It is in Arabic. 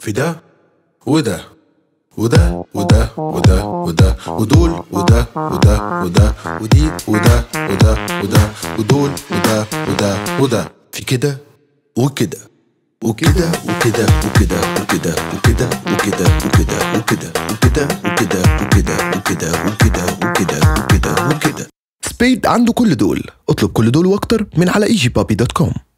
في ده وده وده وده وده وده ودول وده وده وده ودي وده وده وده ودول وده وده وده في كده وكده وكده وكده وكده وكده وكده وكده وكده وكده وكده وكده وكده وكده وكده وكده وكده وكده. سبيد عنده كل دول. اطلب كل دول واكتر من على easypuppy.com.